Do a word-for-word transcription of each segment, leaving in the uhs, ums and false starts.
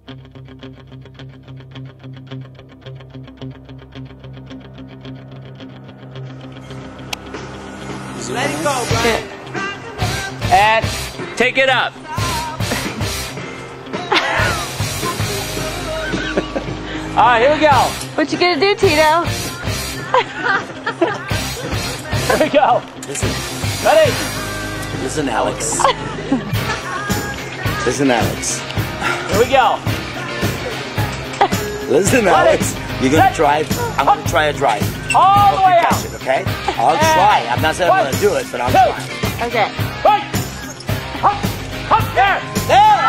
Let it go, Brian. And take it up. All right, here we go. What you gonna do, Tito? Here we go. Listen. Ready? Listen, Alex. Listen, Alex. Here we go. Listen, Alex. You're gonna drive. I'm gonna try a drive. All the way out. Catch it, okay? I'll try. I'm not saying I'm gonna do it, but I'll try. Okay. Right. Up, up there. There.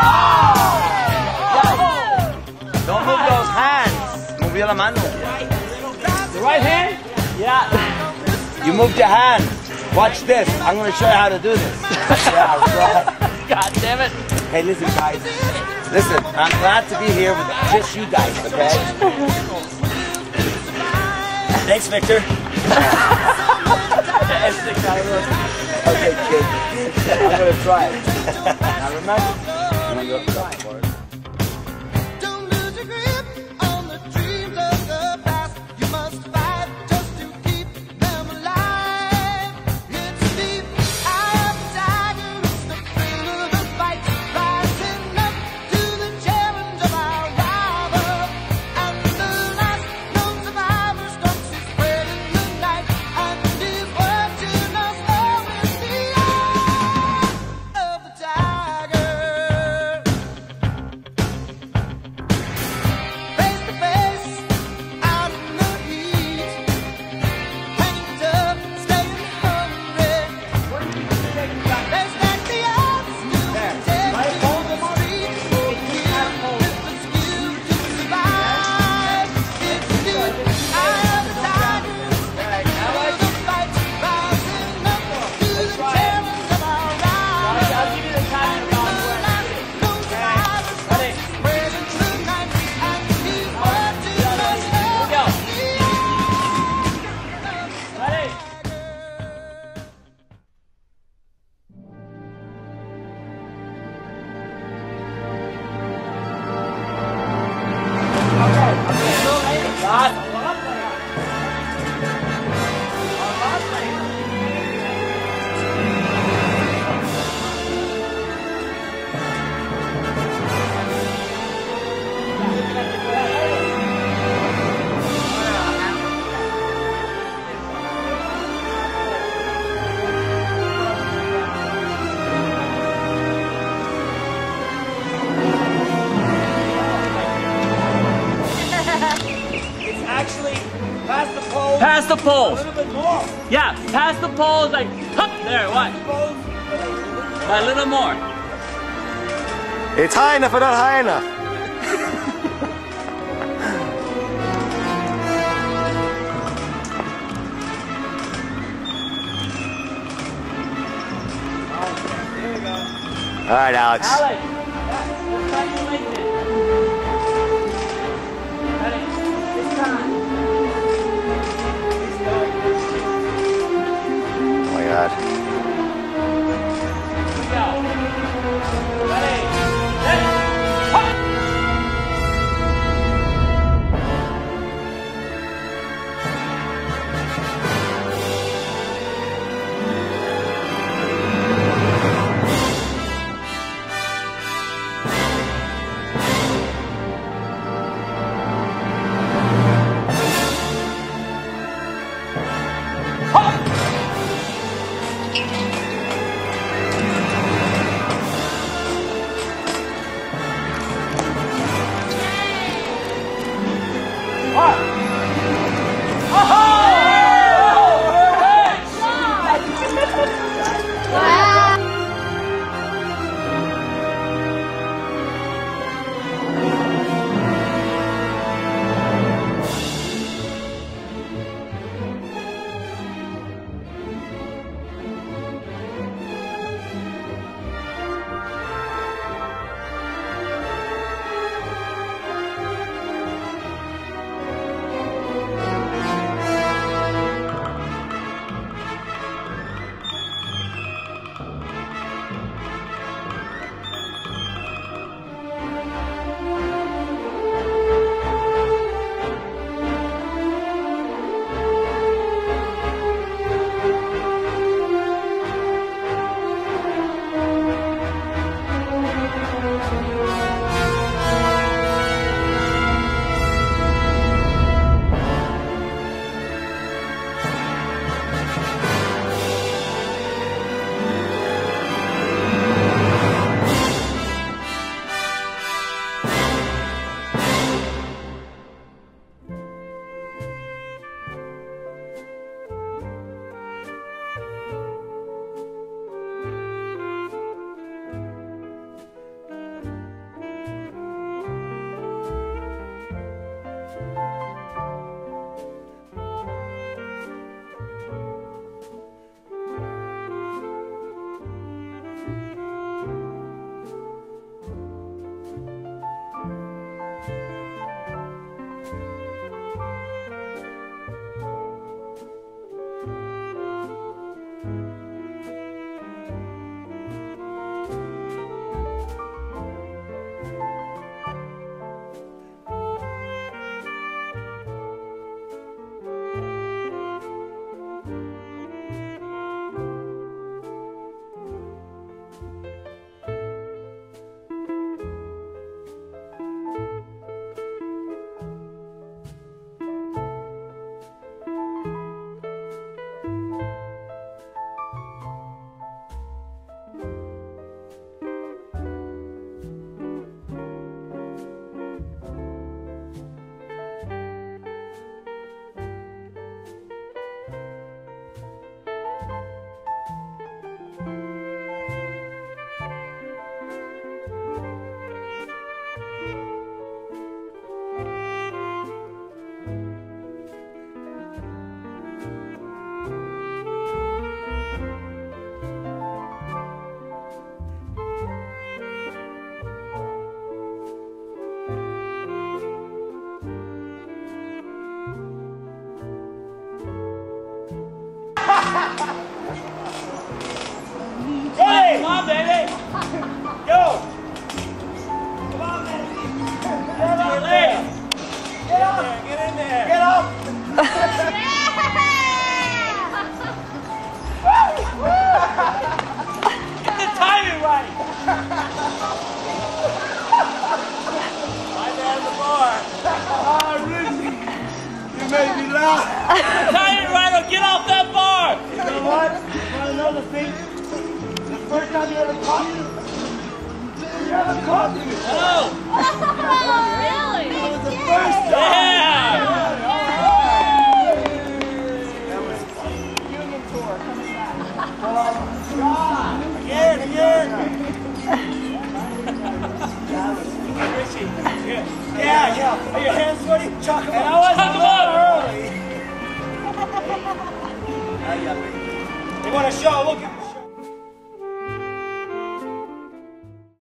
Oh! Don't move those hands. Move your mano. The right hand? Yeah. You moved your hand. Watch this. I'm gonna show you how to do this. Yeah, right. God damn it. Hey, listen, guys. Listen, I'm glad to be here with just you guys, okay? Thanks, Victor. Okay, kid. I'm gonna try it. Now remember, I'm gonna try for it. Past the poles. A little bit more. Yeah, past the poles, like, hup, there, what? A little more. It's high enough or not high enough? There you go. All right, Alex. Alex, what time you make it? Ready? This time. Oh my God. Here we go. Ready? Set. Hop. Tired rider, get off that bar! You know what? You want to know the thing? The first time you ever caught me? You ever caught me? Hello! Really? That was the first time. Yeah! That was Union Tour coming back. Oh, God. Again, again. Richie, yeah, yeah, yeah. Are your hands sweaty? Chalk them up. And I was Chalk 'em up. early. You want to show? Look at